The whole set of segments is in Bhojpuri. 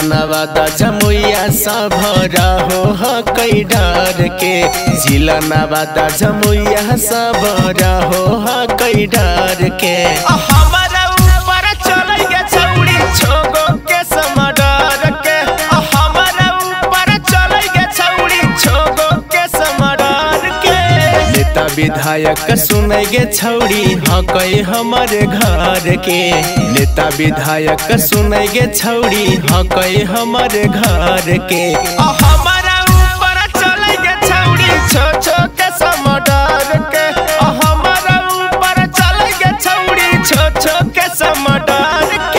नवादा जमुइया सब रहो कई डर के। जिला नवादा जमुइया सब रहो कई डर के। हमारा ऊपर चलेंगे छौड़ी छोगो के समडर के। हमारा ऊपर चलेंगे छौड़ी छोगो के समडर के। नेता विधायक सुनेगे छौड़ी हकई हमारे घर के। नेता विधायक सुनेगे छौड़ी हकई हमारे घर के। हमारा ऊपर चलेंगे छौड़ी छो छो के समडर के। हमारा ऊपर चलेंगे छौड़ी छो छो के समडर के।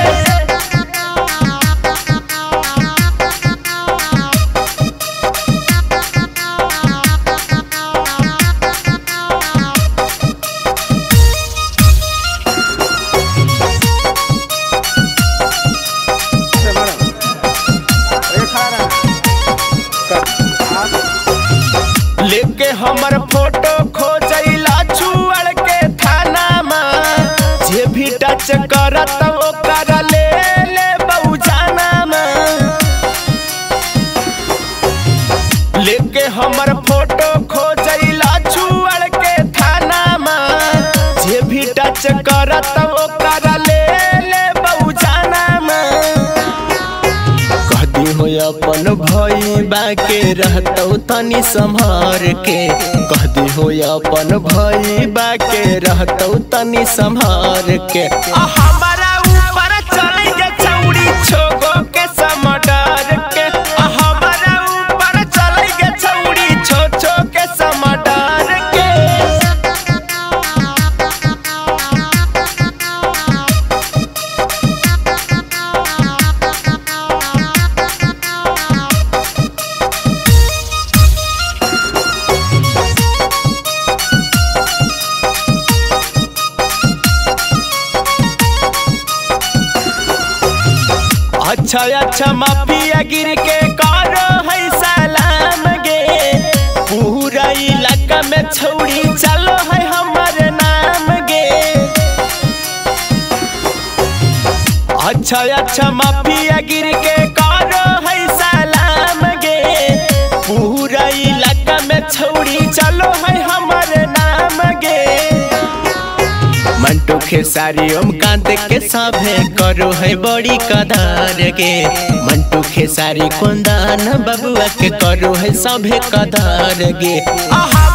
लेके हमर फोटो खोजैला छुअड़ के थाना में। जे भी टच करत ओकर ले ले बहुजाना में। लेके हमर फोटो खोजैला छुअड़ के थाना में। जे भी टच करत ओकर ले ले बहुजाना में। कहती हो अपन भाई बाके रहतौ तनी संभार के। कहती हो अपन भाई बाके रहतौ तनी संभार के। हमारा ऊपर चलेंगे छौड़ी छोगो के समडर के। हमारा ऊपर चलेंगे छौड़ी छो छो के समडर के। अच्छा अच्छा माफिया गिर के करो है सलाम गे। पूरा इलाका में छौड़ी चलो है हमारे नाम गे। अच्छा अच्छा माफिया गिर के करो है सलाम गे। पूरा इलाका में छौड़ी चलो है हमारे नाम गे। मंटू खेसारी ओमकांत के सभे करो है बड़ी कदर के। मंटू खेसारी कुंदन बबुआ के करो है सभे कदर गे।